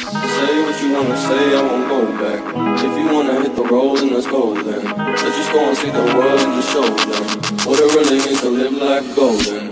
Say what you wanna say, I won't go back. If you wanna hit the road, then let's go then. Let's just go and see the world and just show them what it really means to live life golden.